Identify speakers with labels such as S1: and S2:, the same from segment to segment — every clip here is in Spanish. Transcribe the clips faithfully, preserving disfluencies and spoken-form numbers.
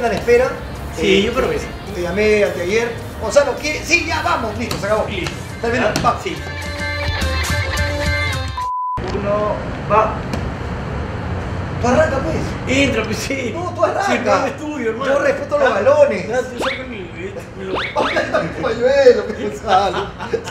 S1: quedan en espera.
S2: Sí,
S1: eh,
S2: yo creo que sí.
S1: Te llamé anteayer. Gonzalo, ¿qué? Sí, ya vamos, listo, se acabó.
S2: Listo.
S1: Terminó, va.
S2: Sí.
S1: Uno, va. Tú arranca, pues.
S2: Entra, pues sí.
S1: No, tú arranca.
S2: Sí, el programa es tuyo, hermano.
S1: Yo respeto los balones.
S2: Gracias, yo saco mi... me lo-
S1: Pañuelo, que Gonzalo.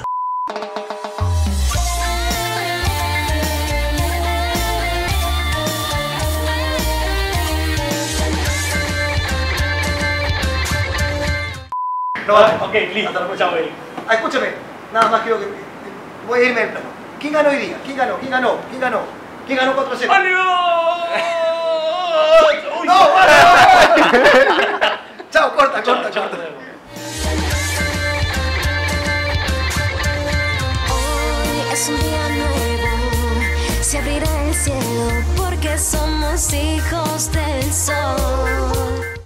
S1: No,
S2: Ah, ok, listo. Chao, Eric.
S1: Ah, escúchame, nada más quiero que... Voy a irme del plano. ¿Quién ganó hoy día? ¿Quién ganó? ¿Quién ganó? ¿Quién ganó? ¿Quién ganó cuatro a cero?
S2: Uy.
S1: ¡No, vale, vale! Chao, corta,
S2: Chao,
S1: corta,
S2: chao.
S1: corta.
S3: Hoy es un día nuevo, se abrirá el cielo porque somos hijos del sol.